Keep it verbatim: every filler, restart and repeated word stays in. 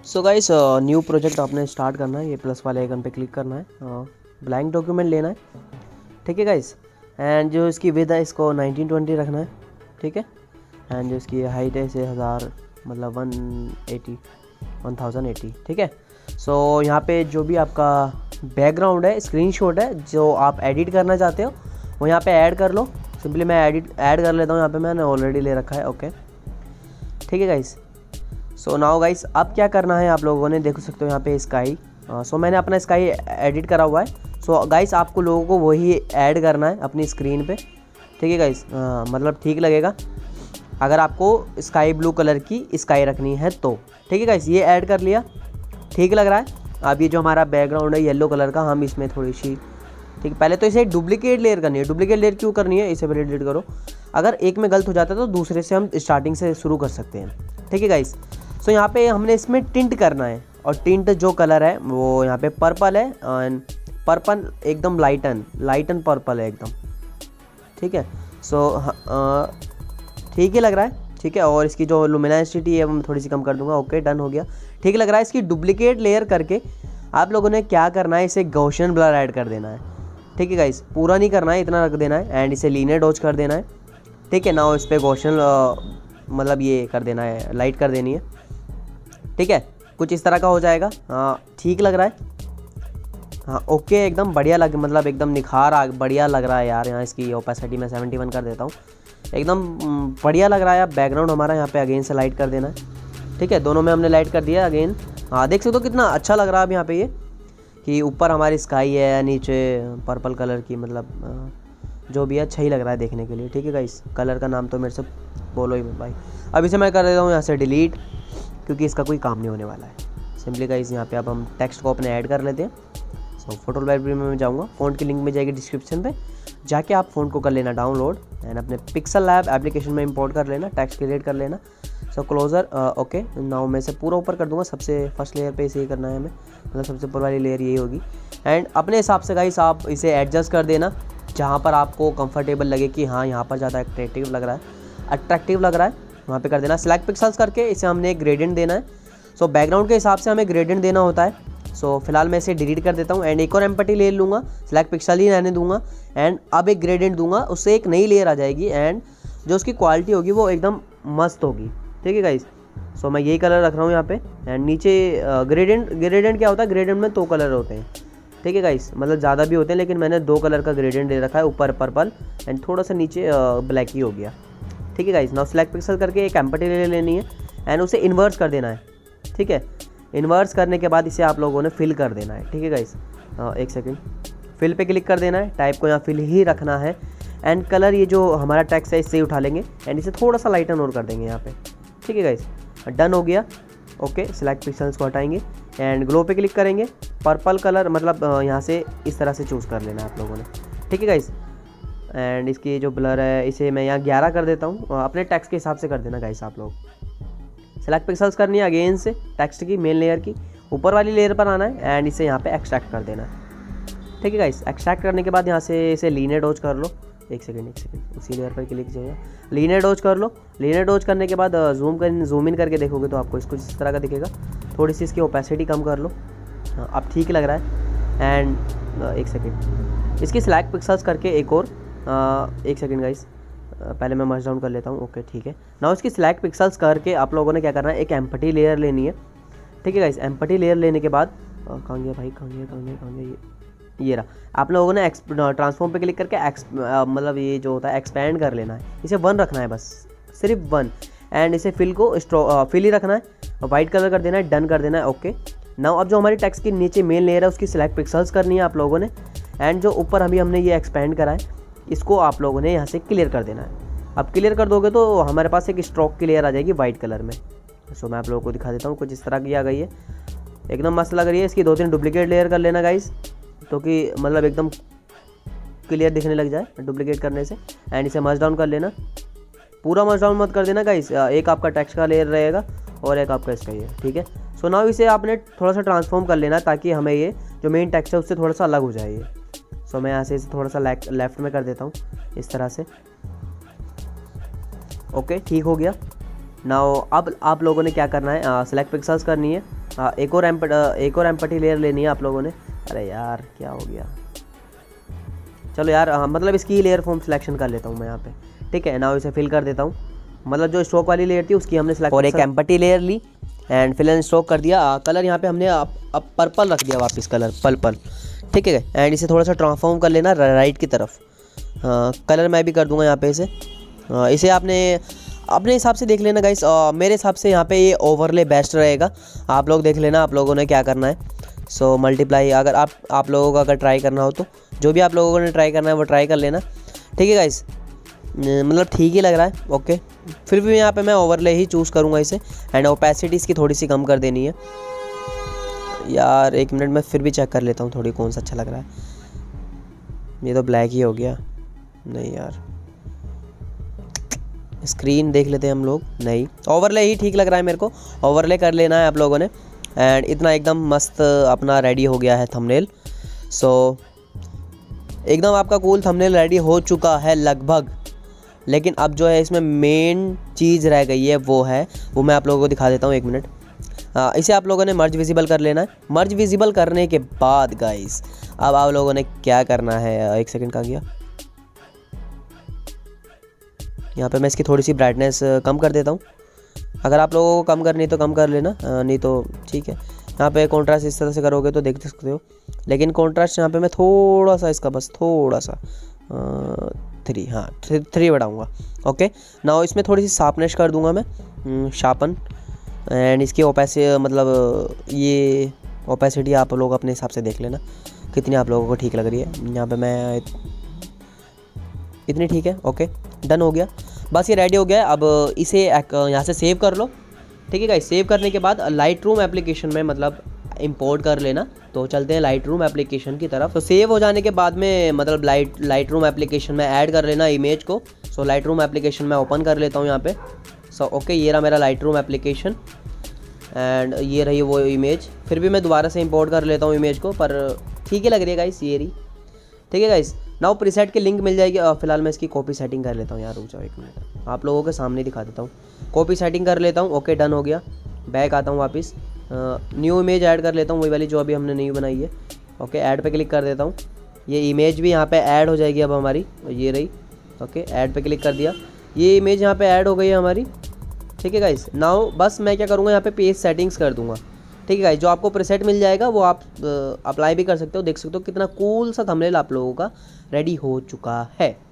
सो guys new project आपने start करना है। ये प्लस वाले आइकन पे क्लिक करना है, ब्लैंक डॉक्यूमेंट लेना है, ठीक है गाइस। एंड जो इसकी विड्थ है इसको नाइनटीन ट्वेंटी रखना है, ठीक है। एंड जो इसकी हाइट है इसे हज़ार मतलब one eighty one thousand eighty, ठीक है। सो यहाँ पे जो भी आपका बैकग्राउंड है, स्क्रीनशॉट है जो आप एडिट करना चाहते हो वो यहाँ पे ऐड कर लो। सिंपली मैं एडिट ऐड कर लेता हूँ, यहाँ पे मैंने ऑलरेडी ले रखा है, ओके, ठीक है गाइस। सो नाउ गाइस अब क्या करना है, आप लोगों ने देख सकते हो यहाँ पे स्काई। सो मैंने अपना स्काई एडिट करा हुआ है। सो so, गाइस आपको लोगों को वही ऐड करना है अपनी स्क्रीन पे, ठीक है गाइस। मतलब ठीक लगेगा अगर आपको स्काई ब्लू कलर की स्काई रखनी है तो, ठीक है गाइस। ये ऐड कर लिया, ठीक लग रहा है। अब ये जो हमारा बैकग्राउंड है येलो कलर का, हम इसमें थोड़ी सी, ठीक है, पहले तो इसे डुप्लीकेट लेयर करनी है। डुप्लीकेट लेयर क्यों करनी है, इसे पहले डिलीट करो। अगर एक में गलत हो जाता है तो दूसरे से हम स्टार्टिंग से शुरू कर सकते हैं, ठीक है गाइस। सो यहाँ पे हमने इसमें टिंट करना है, और टिंट जो कलर है वो यहाँ पे पर्पल है, एंड पर्पल एकदम लाइटन लाइटन पर्पल है एकदम, ठीक है। सो ठीक ही लग रहा है, ठीक है। और इसकी जो लुमिनोसिटी है वो मैं थोड़ी सी कम कर दूंगा, ओके, डन हो गया, ठीक लग रहा है। इसकी डुप्लीकेट लेयर करके आप लोगों ने क्या करना है, इसे गॉसियन ब्लर ऐड कर देना है, ठीक है गाइस। पूरा नहीं करना है, इतना रख देना है, एंड इसे लीनियर डॉज कर देना है, ठीक है ना। इस पर गॉसियन मतलब ये कर देना है, लाइट कर देनी है, ठीक है। कुछ इस तरह का हो जाएगा, हाँ ठीक लग रहा है, हाँ ओके, एकदम बढ़िया लग मतलब एकदम निखार आ बढ़िया लग रहा है यार। यहाँ इसकी ओपेसिटी मैं सेवेंटी वन कर देता हूँ, एकदम बढ़िया लग रहा है। अब बैकग्राउंड हमारा यहाँ पे अगेन से लाइट कर देना है, ठीक है। दोनों में हमने लाइट कर दिया अगेन, हाँ देख सकते हो कितना अच्छा लग रहा है अब यहाँ पे ये, कि ऊपर हमारी स्काई है, नीचे पर्पल कलर की, मतलब जो भी है अच्छा ही लग रहा है देखने के लिए, ठीक है गाइस। कलर का नाम तो मेरे से बोलो ही भाई। अब इसे मैं कर देता हूँ यहाँ से डिलीट, क्योंकि इसका कोई काम नहीं होने वाला है। सिंपली गाइस यहाँ पे अब हम टेक्स्ट को अपने ऐड कर लेते हैं। सो फोटो लाइब्रेरी में मैं जाऊँगा, फ़ॉन्ट की लिंक में जाएगी डिस्क्रिप्शन पे, जाके आप फ़ोन को कर लेना डाउनलोड, एंड अपने पिक्सल लैब एप्लीकेशन में इंपोर्ट कर लेना, टेक्स्ट क्रिएट कर लेना। सो क्लोजर, ओके, नाउ मैं इसे पूरा ऊपर कर दूंगा। सबसे फर्स्ट लेयर पे इसे ही करना है हमें, मतलब सबसे ऊपर वाली लेयर यही होगी। एंड अपने हिसाब से गाइस आप इसे एडजस्ट कर देना जहाँ पर आपको कंफर्टेबल लगे कि हाँ यहाँ पर ज़्यादा अट्रैक्टिव लग रहा है अट्रैक्टिव लग रहा है वहाँ पे कर देना। सिलेक्ट पिक्सल्स करके इसे हमने एक ग्रेडियंट देना है। सो बैकग्राउंड के हिसाब से हमें ग्रेडियंट देना होता है। सो फिलहाल मैं इसे डिलीट कर देता हूँ, एंड एक और एम्पटी ले लूँगा, सिलेक्ट पिक्सल ही रहने दूंगा, एंड अब एक ग्रेडियंट दूंगा, उससे एक नई लेयर आ जाएगी, एंड जो उसकी क्वालिटी होगी वो एकदम मस्त होगी, ठीक है गाइस। सो मैं यही कलर रख रहा हूँ यहाँ पे, एंड नीचे ग्रेडियंट ग्रेडियंट क्या होता है, ग्रेडियंट में दो कलर होते हैं, ठीक है गाइस, मतलब ज़्यादा भी होते हैं, लेकिन मैंने दो कलर का ग्रेडियंट दे रखा है, ऊपर पर्पल एंड थोड़ा सा नीचे ब्लैक ही हो गया, ठीक है गाइस। नाउ सिलेक्ट पिक्सल करके एक एम्पटी ले लेनी है, एंड उसे इन्वर्स कर देना है, ठीक है। इन्वर्स करने के बाद इसे आप लोगों ने फिल कर देना है, ठीक है गाइस। एक सेकंड, फिल पे क्लिक कर देना है, टाइप को यहाँ फिल ही रखना है, एंड कलर ये जो हमारा टेक्स्ट है इससे उठा लेंगे, एंड इसे थोड़ा सा लाइटन और कर देंगे यहाँ पे, ठीक है गाइस। डन हो गया, ओके। सिलेक्ट पिक्सल्स को हटाएंगे एंड ग्लो पे क्लिक करेंगे, पर्पल कलर मतलब यहाँ से इस तरह से चूज़ कर लेना है आप लोगों ने, ठीक है गाइस। एंड इसकी जो ब्लर है इसे मैं यहाँ ग्यारह कर देता हूँ, अपने टेक्स्ट के हिसाब से कर देना गाइस आप लोग। सेलेक्ट पिक्सल्स करनी है अगेन से टेक्स्ट की मेन लेयर की, ऊपर वाली लेयर पर आना है, एंड इसे यहाँ पे एक्सट्रैक्ट कर देना है, ठीक है गाइस। एक्सट्रैक्ट करने के बाद यहाँ से इसे लीनियर डॉज कर लो, एक सेकंड एक सेकंड उसी लेयर पर क्लिक जाइए, लीनियर डॉज कर लो। लीनियर डॉज करने के बाद जूम कर जूम इन करके देखोगे तो आपको इसको इस तरह का दिखेगा। थोड़ी सी इसकी ओपेसिटी कम कर लो, हाँ अब ठीक लग रहा है। एंड एक सेकंड इसकी सिलेक्ट पिक्सल्स करके एक और आ, एक सेकंड गाइस, पहले मैं मर्ज डाउन कर लेता हूँ, ओके ठीक है। नाउ इसकी सिलेक्ट पिक्सल्स करके आप लोगों ने क्या करना है, एक एम्पटी लेयर लेनी है, ठीक है गाइस। एम्पटी लेयर लेने के बाद कहाँ गया भाई, कहाँ गया कहाँ गया कहाँ गया ये ये रहा। आप लोगों ने ट्रांसफॉर्म पे क्लिक करके एक्स मतलब ये जो होता है एक्सपैंड कर लेना है, इसे वन रखना है बस, सिर्फ वन, एंड इसे फिल को स्ट्रो फिल ही रखना है, वाइट कलर कर देना है, डन कर देना है, ओके। नाउ अब जो हमारी टेक्स्ट की नीचे मेन लेयर है उसकी सिलेक्ट पिक्सल्स करनी है आप लोगों ने, एंड जो ऊपर अभी हमने ये एक्सपैंड करा है इसको आप लोगों ने यहाँ से क्लियर कर देना है। अब क्लियर कर दोगे तो हमारे पास एक स्ट्रोक की लेयर आ जाएगी वाइट कलर में। सो मैं आप लोगों को दिखा देता हूँ, कुछ इस तरह की आ गई है, एकदम मस्त लग रही है। इसकी दो तीन डुप्लीकेट लेयर कर लेना गाइस, तो कि मतलब एकदम क्लियर दिखने लग जाए डुप्लीकेट करने से, एंड इसे मर्ज डाउन कर लेना। पूरा मर्ज डाउन मत कर देना गाइस, एक आपका टेक्स्ट का लेयर रहेगा और एक आपका इसका ये, ठीक है। सो नाउ इसे आपने थोड़ा सा ट्रांसफॉर्म कर लेना ताकि हमें ये जो मेन टेक्स्ट है उससे थोड़ा सा अलग हो जाए ये। सो मैं यहाँ से इसे थोड़ा सा लेफ्ट में कर देता हूँ इस तरह से, ओके ठीक हो गया। नाउ अब आप लोगों ने क्या करना है, सिलेक्ट पिक्सल्स करनी है, आ, एक और एम्प एक और एम्पटी लेयर लेनी है आप लोगों ने। अरे यार क्या हो गया, चलो यार आ, मतलब इसकी लेयर फॉर्म सिलेक्शन कर लेता हूँ मैं यहाँ पे, ठीक है। नाउ इसे फिल कर देता हूँ, मतलब जो स्ट्रोक वाली लेयर थी उसकी हमने सिलेक्ट और एक एम्पटी लेयर ली एंड फिल एंड स्ट्रोक कर दिया। आ, कलर यहाँ पे हमने अब अब पर्पल रख दिया वापस, कलर पर्पल, ठीक है। एंड इसे थोड़ा सा ट्रांसफॉर्म कर लेना राइट की तरफ। आ, कलर मैं भी कर दूंगा यहाँ पे इसे। आ, इसे आपने अपने हिसाब से देख लेना गाइस, मेरे हिसाब से यहाँ पे ये ओवरले बेस्ट रहेगा। आप लोग देख लेना आप लोगों ने क्या करना है। सो मल्टीप्लाई अगर आप आप लोगों को अगर ट्राई करना हो तो जो भी आप लोगों ने ट्राई करना है वो ट्राई कर लेना, ठीक है गाइस। मतलब ठीक ही लग रहा है, ओके। फिर भी यहाँ पे मैं ओवरले ही चूज़ करूँगा इसे एंड ओपेसिटी इसकी थोड़ी सी कम कर देनी है। यार एक मिनट में फिर भी चेक कर लेता हूँ थोड़ी कौन सा अच्छा लग रहा है। ये तो ब्लैक ही हो गया, नहीं यार स्क्रीन देख लेते हैं हम लोग। नहीं, ओवरले ही ठीक लग रहा है मेरे को, ओवरले कर लेना है आप लोगों ने। एंड इतना एकदम मस्त अपना रेडी हो गया है थंबनेल। सो एकदम आपका कूल थंबनेल रेडी हो चुका है लगभग, लेकिन अब जो है इसमें मेन चीज़ रह गई है वो है, वो मैं आप लोगों को दिखा देता हूँ एक मिनट। आ, इसे आप लोगों ने मर्ज विजिबल कर लेना है। मर्ज विजिबल करने के बाद गाइस अब आप लोगों ने क्या करना है, एक सेकंड का गया, यहाँ पे मैं इसकी थोड़ी सी ब्राइटनेस कम कर देता हूँ। अगर आप लोगों को कम करनी तो कम कर लेना, नहीं तो ठीक है। यहाँ पे कॉन्ट्रास्ट इस तरह से करोगे तो देख सकते हो, लेकिन कॉन्ट्रास्ट यहाँ पे मैं थोड़ा सा इसका बस थोड़ा सा थ्री हाँ थ्री थ्री बढ़ाऊँगा, ओके। नाउ इसमें थोड़ी सी शार्पनेस कर दूँगा मैं, शार्पन। एंड इसकी ओपेसिटी मतलब ये ओपेसिटी आप लोग अपने हिसाब से देख लेना कितनी आप लोगों को ठीक लग रही है। यहाँ पे मैं इतनी ठीक है, ओके डन हो गया। बस ये रेडी हो गया है। अब इसे यहाँ से सेव कर लो, ठीक है गाइस। सेव करने के बाद लाइट रूम एप्लीकेशन में मतलब इंपोर्ट कर लेना। तो चलते हैं लाइट रूम एप्लीकेशन की तरफ। तो सेव हो जाने के बाद में मतलब लाइट लाइट रूम एप्लीकेशन में ऐड कर लेना इमेज को। सो लाइट रूम एप्लीकेशन में ओपन कर लेता हूँ यहाँ पे। सो so, ओके okay, ये रहा मेरा लाइट रूम एप्लीकेशन एंड ये रही वो इमेज। फिर भी मैं दोबारा से इंपोर्ट कर लेता हूँ इमेज को, पर ठीक ही लग रही है गाइस ये रही, ठीक है गाइस। नाउ प्रीसेट की लिंक मिल जाएगी। फिलहाल मैं इसकी कॉपी सेटिंग कर लेता हूँ यार, रुक जाओ एक मिनट, आप लोगों के सामने दिखा देता हूँ। कॉपी सेटिंग कर लेता हूँ, ओके डन हो गया। बैक आता हूँ वापस, न्यू इमेज ऐड कर लेता हूँ, वही वाली जो अभी हमने न्यू बनाई है। ओके ऐड पे क्लिक कर देता हूँ, ये इमेज भी यहाँ पे ऐड हो जाएगी अब हमारी, ये रही। ओके ऐड पे क्लिक कर दिया, ये इमेज यहाँ पे ऐड हो गई है हमारी, ठीक है गाइस। नाउ बस मैं क्या करूँगा यहाँ पे पेज सेटिंग्स कर दूँगा, ठीक है गाइस। जो आपको प्रीसेट मिल जाएगा वो आप अप्लाई भी कर सकते हो। देख सकते हो कितना कूल सा थंबनेल आप लोगों का रेडी हो चुका है।